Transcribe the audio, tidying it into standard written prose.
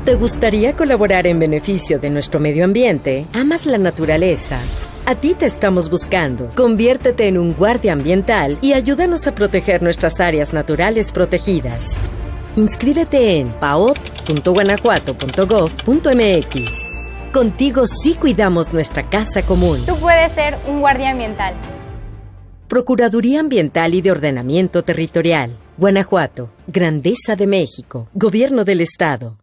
¿Te gustaría colaborar en beneficio de nuestro medio ambiente? ¿Amas la naturaleza? A ti te estamos buscando. Conviértete en un guardia ambiental y ayúdanos a proteger nuestras áreas naturales protegidas. Inscríbete en paot.guanajuato.gov.mx. Contigo sí cuidamos nuestra casa común. Tú puedes ser un guardia ambiental. Procuraduría Ambiental y de Ordenamiento Territorial. Guanajuato. Grandeza de México. Gobierno del Estado.